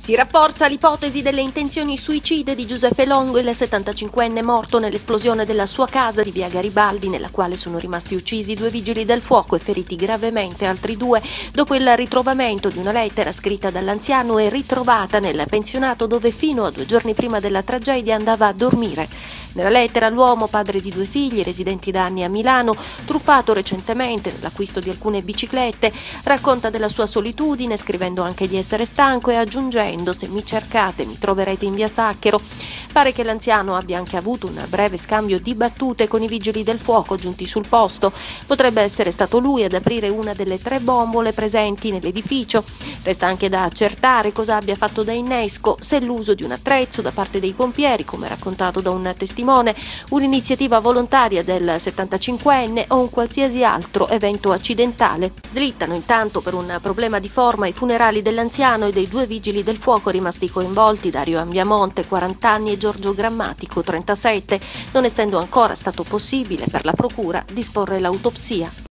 Si rafforza l'ipotesi delle intenzioni suicide di Giuseppe Longo, il 75enne morto nell'esplosione della sua casa di via Garibaldi, nella quale sono rimasti uccisi 2 vigili del fuoco e feriti gravemente altri 2, dopo il ritrovamento di una lettera scritta dall'anziano e ritrovata nel pensionato dove fino a 2 giorni prima della tragedia andava a dormire. Nella lettera l'uomo, padre di 2 figli, residenti da anni a Milano, truffato recentemente nell'acquisto di alcune biciclette, racconta della sua solitudine, scrivendo anche di essere stanco e aggiungendo: se mi cercate mi troverete in via Sacchero. Pare che l'anziano abbia anche avuto un breve scambio di battute con i vigili del fuoco giunti sul posto. Potrebbe essere stato lui ad aprire una delle 3 bombole presenti nell'edificio. Resta anche da accertare cosa abbia fatto da innesco, se l'uso di un attrezzo da parte dei pompieri, come raccontato da un testimone, un'iniziativa volontaria del 75enne o un qualsiasi altro evento accidentale. Slittano intanto per un problema di forma i funerali dell'anziano e dei 2 vigili del fuoco rimasti coinvolti, Dario Ambiamonte, 40 anni, e Giorgio Grammatico, 37, non essendo ancora stato possibile per la procura disporre l'autopsia.